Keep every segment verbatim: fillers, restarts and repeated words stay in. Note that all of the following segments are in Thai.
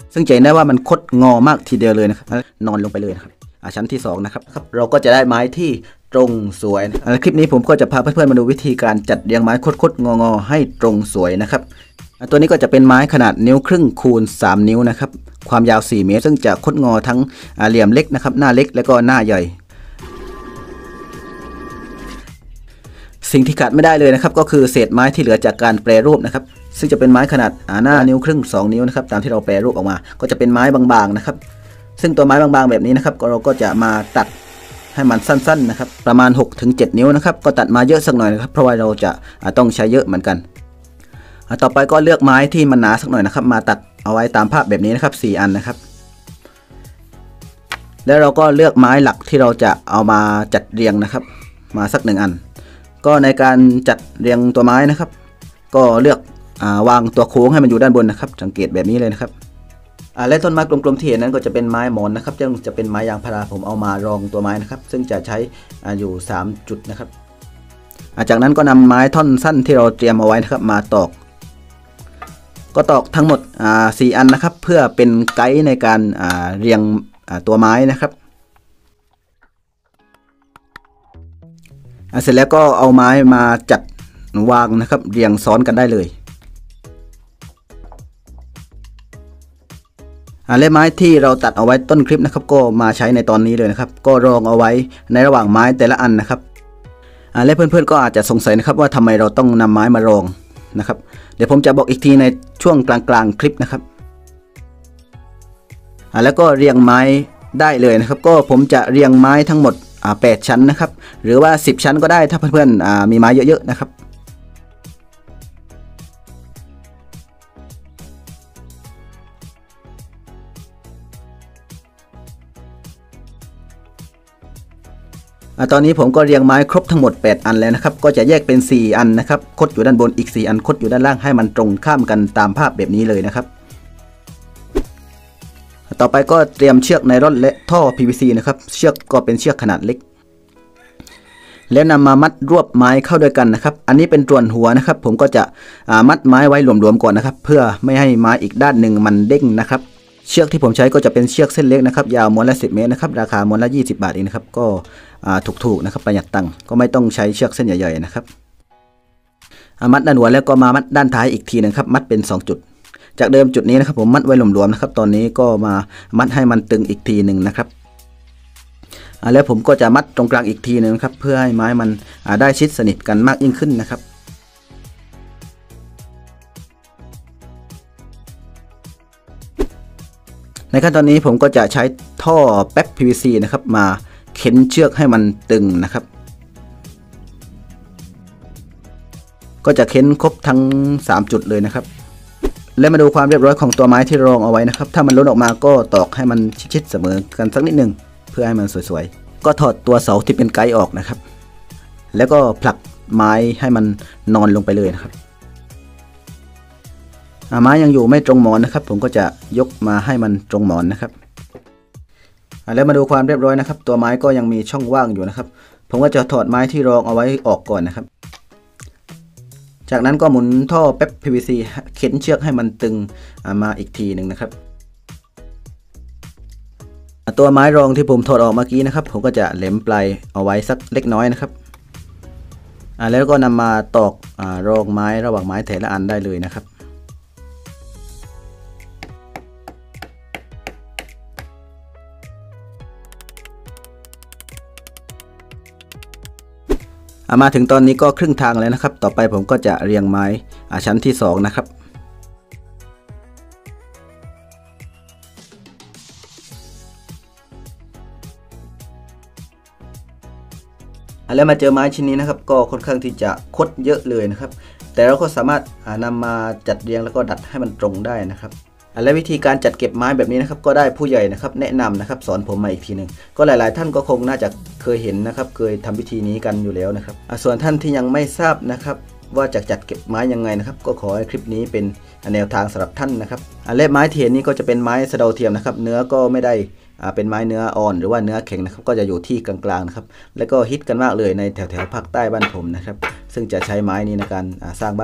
ซึ่งจะเห็นได้ว่ามันคดงอมากทีเดียวเลยนะครับนอนลงไปเลยนะครับชั้นที่สองนะครับเราก็จะได้ไม้ที่ตรงสวยคลิปนี้ผมก็จะพาเพื่อนๆมาดูวิธีการจัดเรียงไม้คดๆงอๆให้ตรงสวยนะครับตัวนี้ก็จะเป็นไม้ขนาดนิ้วครึ่งคูณสามนิ้วนะครับความยาวสี่เมตรซึ่งจะคดงอทั้งเหลี่ยมเล็กนะครับหน้าเล็กและก็หน้าใหญ่สิ่งที่ขาดไม่ได้เลยนะครับก็คือเศษไม้ที่เหลือจากการแปรรูปนะครับซึ่งจะเป็นไม้ขนาดหน้านิ้วครึ่งสองนิ้วนะครับตามที่เราแปรรูปออกมาก็จะเป็นไม้บางๆนะครับซึ่งตัวไม้บางๆแบบนี้นะครับเราก็จะมาตัดให้มันสั้นๆนะครับประมาณ หกถึงเจ็ด นิ้วนะครับก็ตัดมาเยอะสักหน่อยนะครับเพราะว่าเราจะต้องใช้เยอะเหมือนกันต่อไปก็เลือกไม้ที่มันหนาสักหน่อยนะครับมาตัดเอาไว้ตามภาพแบบนี้นะครับสี่อันนะครับแล้วเราก็เลือกไม้หลักที่เราจะเอามาจัดเรียงนะครับมาสักหนึ่งอันก็ในการจัดเรียงตัวไม้นะครับก็เลือกวางตัวโค้งให้มันอยู่ด้านบนนะครับสังเกตแบบนี้เลยนะครับและต้นไม้กลมๆที่เห็นนั้นก็จะเป็นไม้หมอนนะครับซึ่งจะเป็นไม้ยางพาราผมเอามารองตัวไม้นะครับซึ่งจะใช้อยู่สามจุดนะครับจากนั้นก็นำไม้ท่อนสั้นที่เราเตรียมเอาไว้นะครับมาตอกก็ตอกทั้งหมดสี่อันนะครับเพื่อเป็นไกด์ในการเรียงตัวไม้นะครับเสร็จแล้วก็เอาไม้มาจัดวางนะครับเรียงซ้อนกันได้เลยและไม้ที่เราตัดเอาไว้ต้นคลิปนะครับก็มาใช้ในตอนนี้เลยนะครับก็รองเอาไว้ในระหว่างไม้แต่ละอันนะครับและเพื่อนๆก็อาจจะสงสัยนะครับว่าทำไมเราต้องนำไม้มารองนะครับเดี๋ยวผมจะบอกอีกทีในช่วงกลางๆคลิปนะครับแล้วก็เรียงไม้ได้เลยนะครับก็ผมจะเรียงไม้ทั้งหมดแปดชั้นนะครับหรือว่าสิบชั้นก็ได้ถ้าเพื่อนๆมีไม้เยอะๆนะครับตอนนี้ผมก็เรียงไม้ครบทั้งหมดแปดอันแล้วนะครับก็จะแยกเป็นสี่อันนะครับคดอยู่ด้านบนอีกสี่อันคดอยู่ด้านล่างให้มันตรงข้ามกันตามภาพแบบนี้เลยนะครับต่อไปก็เตรียมเชือกไนล่อนและท่อ พี วี ซี นะครับเชือกก็เป็นเชือกขนาดเล็กแล้วนำมามัดรวบไม้เข้าด้วยกันนะครับอันนี้เป็นตรวนหัวนะครับผมก็จะมัดไม้ไว้หลวมๆก่อนนะครับเพื่อไม่ให้ไม้อีกด้านหนึ่งมันเด้งนะครับเชือกที่ผมใช้ก็จะเป็นเชือกเส้นเล็กนะครับยาวม้วนละสิบเมตรนะครับราคาม้วนละยี่สิบบาทเองนะครับก็ถูกๆนะครับประหยัดตังค์ก็ไม่ต้องใช้เชือกเส้นใหญ่ๆนะครับมัดด้านหัวแล้วก็มามัดด้านท้ายอีกทีนึงครับมัดเป็นสองจุดจากเดิมจุดนี้นะครับผมมัดไว้หลวมๆนะครับตอนนี้ก็มามัดให้มันตึงอีกทีหนึ่งนะครับแล้วผมก็จะมัดตรงกลางอีกทีนึงครับเพื่อให้ไม้มันได้ชิดสนิทกันมากยิ่งขึ้นนะครับในขั้นตอนนี้ผมก็จะใช้ท่อแป๊บ พี วี ซี นะครับมาเข็นเชือกให้มันตึงนะครับก็จะเข็นครบทั้งสามจุดเลยนะครับและมาดูความเรียบร้อยของตัวไม้ที่รองเอาไว้นะครับถ้ามันล้นออกมาก็ตอกให้มันชิดๆเสมอกันสักนิดหนึ่งเพื่อให้มันสวยๆก็ถอดตัวเสาที่เป็นไกด์ออกนะครับแล้วก็ผลักไม้ให้มันนอนลงไปเลยนะครับไม้ยังอยู่ไม่ตรงหมอนนะครับผมก็จะยกมาให้มันตรงหมอนนะครับแล้วมาดูความเรียบร้อยนะครับตัวไม้ก็ยังมีช่องว่างอยู่นะครับผมก็จะถอดไม้ที่รองเอาไว้ออกก่อนนะครับจากนั้นก็หมุนท่อแป๊บ พี วี ซี เข็นเชือกให้มันตึงมาอีกทีหนึ่งนะครับตัวไม้รองที่ผมถอดออกเมื่อกี้นะครับผมก็จะเหลมปลายเอาไว้สักเล็กน้อยนะครับแล้วก็นำมาตอกรองไม้ระหว่างไม้แต่ละอันได้เลยนะครับมาถึงตอนนี้ก็ครึ่งทางแล้วนะครับต่อไปผมก็จะเรียงไม้ชั้นที่สองนะครับแล้วมาเจอไม้ชิ้นนี้นะครับก็ค่อนข้างที่จะคดเยอะเลยนะครับแต่เราก็สามารถนำมาจัดเรียงแล้วก็ดัดให้มันตรงได้นะครับและวิธีการจัดเก็บไม้แบบนี้นะครับก็ได้ผู้ใหญ่นะครับแนะนำนะครับสอนผมมาอีกทีหนึ่งก็หลายๆท่านก็คงน่าจะเคยเห็นนะครับเคยทำวิธีนี้กันอยู่แล้วนะครับส่วนท่านที่ยังไม่ทราบนะครับว่าจะจัดเก็บไม้ยังไงนะครับก็ขอให้คลิปนี้เป็นแนวทางสำหรับท่านนะครับและไม้ที่เห็นนี้ก็จะเป็นไม้สะเดาเทียมนะครับเนื้อก็ไม่ได้เป็นไม้เนื้ออ่อนหรือว่าเนื้อแข็งนะครับก็จะอยู่ที่กลางๆนะครับและก็ฮิตกันมากเลยในแถวๆภาคใต้บ้านผมนะครับซึ่งจะใช้ไม้นี้ในการสร้างบ้าน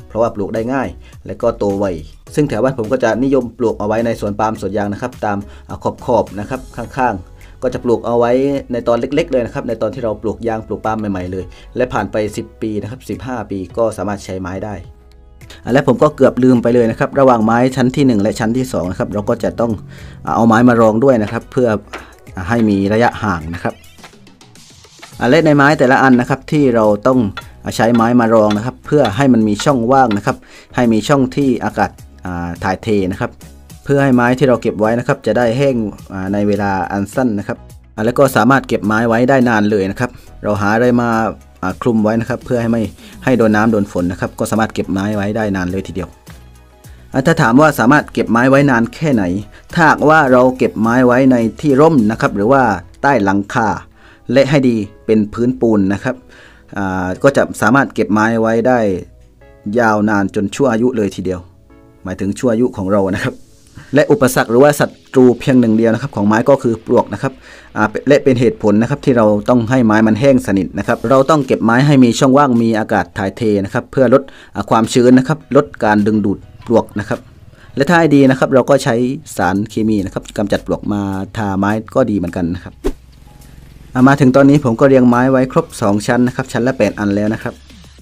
เพราะว่าปลูกได้ง่ายและก็โตไวซึ่งแถวบ้านผมก็จะนิยมปลูกเอาไว้ในสวนปาล์มสวนยางนะครับตามขอบขอบนะครับข้างๆก็จะปลูกเอาไว้ในตอนเล็กๆเลยนะครับในตอนที่เราปลูกยางปลูกปาล์มใหม่ๆเลยและผ่านไปสิบปีนะครับสิบห้าปีก็สามารถใช้ไม้ได้และผมก็เกือบลืมไปเลยนะครับระหว่างไม้ชั้นที่หนึ่งและชั้นที่สองนะครับเราก็จะต้องเอาไม้มารองด้วยนะครับเพื่อให้มีระยะห่างนะครับและในไม้แต่ละอันนะครับที่เราต้องใช้ไม้มารองนะครับเพื่อให้มันมีช่องว่างนะครับให้มีช่องที่อากาศถ่ายเทนะครับเพื่อให้ไม้ที่เราเก็บไว้นะครับจะได้แห้งในเวลาอันสั้นนะครับแล้วก็สามารถเก็บไม้ไว้ได้นานเลยนะครับเราหาอะไรมาคลุมไว้นะครับเพื่อให้ไม่ให้โดนน้ำโดนฝนนะครับก็สามารถเก็บไม้ไว้ได้นานเลยทีเดียวถ้าถามว่าสามารถเก็บไม้ไว้นานแค่ไหนถ้าหากว่าเราเก็บไม้ไว้ในที่ร่มนะครับหรือว่าใต้หลังคาและให้ดีเป็นพื้นปูนนะครับก็จะสามารถเก็บไม้ไว้ได้ยาวนานจนชั่วอายุเลยทีเดียวหมายถึงชั่วอายุของเรานะครับและอุปสรรคหรือว่าศัตรูเพียงหนึ่งเดียวนะครับของไม้ก็คือปลวกนะครับและเป็นเหตุผลนะครับที่เราต้องให้ไม้มันแห้งสนิทนะครับเราต้องเก็บไม้ให้มีช่องว่างมีอากาศถ่ายเทนะครับเพื่อลดความชื้นนะครับลดการดึงดูดปลวกนะครับและถ้าให้ดีนะครับเราก็ใช้สารเคมีนะครับกำจัดปลวกมาทาไม้ก็ดีเหมือนกันนะครับมาถึงตอนนี้ผมก็เรียงไม้ไว้ครบสองชั้นนะครับชั้นละแปดอันแล้วนะครับ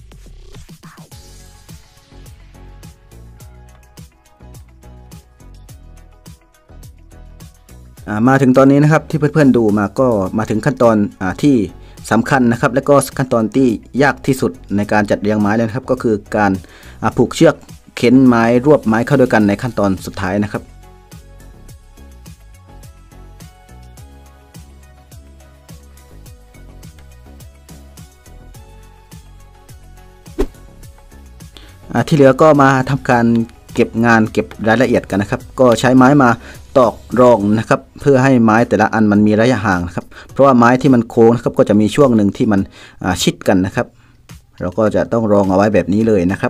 มาถึงตอนนี้นะครับที่เพื่อนๆดูมาก็มาถึงขั้นตอนอที่สำคัญนะครับและก็ขั้นตอนที่ยากที่สุดในการจัดเรียงไม้เลยนะครับก็คือการผูกเชือกเข็นไม้รวบไม้เข้าด้วยกันในขั้นตอนสุดท้ายนะครับที่เหลือก็มาทำการเก็บงานเก็บรายละเอียดกันนะครับก็ใช้ไม้มาตอกรองนะครับเพื่อให้ไม้แต่ละอันมันมีระยะห่างนะครับเพราะว่าไม้ที่มันโค้งนะครับก็จะมีช่วงหนึ่งที่มันชิดกันนะครับเราก็จะต้องรองเอาไว้แบบนี้เลยนะครับ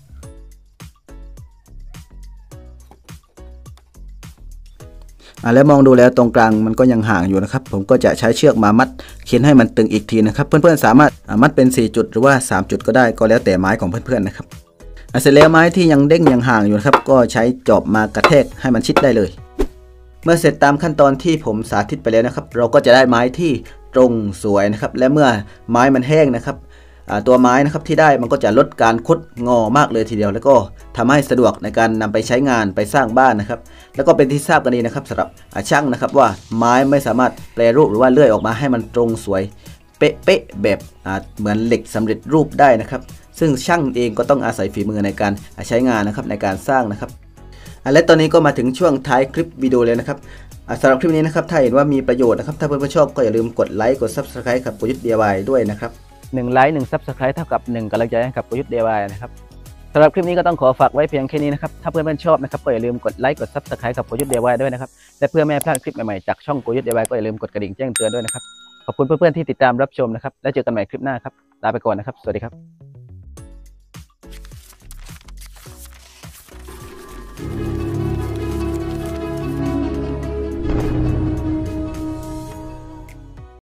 แล้วมองดูแล้วตรงกลางมันก็ยังห่างอยู่นะครับผมก็จะใช้เชือกมามัดเข็นให้มันตึงอีกทีนะครับเพื่อนๆสามารถมัดเป็นสี่จุดหรือว่าสามจุดก็ได้ก็แล้วแต่ไม้ของเพื่อนๆนะครับเสร็จแล้วไม้ที่ยังเด้งยังห่างอยู่นะครับก็ใช้จอบมากระแทกให้มันชิดได้เลยเมื่อเสร็จตามขั้นตอนที่ผมสาธิตไปแล้วนะครับเราก็จะได้ไม้ที่ตรงสวยนะครับและเมื่อไม้มันแห้งนะครับตัวไม้นะครับที่ได้มันก็จะลดการคดงอมากเลยทีเดียวแล้วก็ทำให้สะดวกในการนำไปใช้งานไปสร้างบ้านนะครับแล้วก็เป็นที่ทราบกันดีนะครับสำหรับช่างนะครับว่าไม้ไม่สามารถแปรรูปหรือว่าเลื่อยออกมาให้มันตรงสวยเป๊ะๆแบบเหมือนเหล็กสำเร็จรูปได้นะครับซึ่งช่างเองก็ต้องอาศัยฝีมือในการใช้งานนะครับในการสร้างนะครับและตอนนี้ก็มาถึงช่วงท้ายคลิปวิดีโอเลยนะครับสำหรับคลิปนี้นะครับถ้าเห็นว่ามีประโยชน์นะครับถ้าเพื่อนๆชอบก็อย่าลืมกดไลค์กด ซับสไครบ์ กับโกยุทธ ดี ไอ วาย ด้วยนะครับหนึ่งไลค์หนึ่ง ซับสไครบ์ เท่ากับหนึ่งกำลังใจให้กับโกยุทธ ดี ไอ วาย นะครับสำหรับคลิปนี้ก็ต้องขอฝากไว้เพียงแค่นี้นะครับถ้าเพื่อนๆชอบนะครับก็อย่าลืมกดไลค์กด ซับสไครบ์ กับโกยุทธ ดี ไอ วาย ด้วยนะครับและเพื่อไม่ให้พลาดคลิปใหม่ๆจากช่องโกยุทธ ดี ไอ วาย ก็อย่าลืมกดกระดิ่งแจ้งเตือนด้วยนะครับขอบคุณเพื่อนๆที่ติดตามรับชมนะครับแล้วเจอกันใหม่คลิปหน้าครับลาไปก่อนนะครับสวัสดีครับ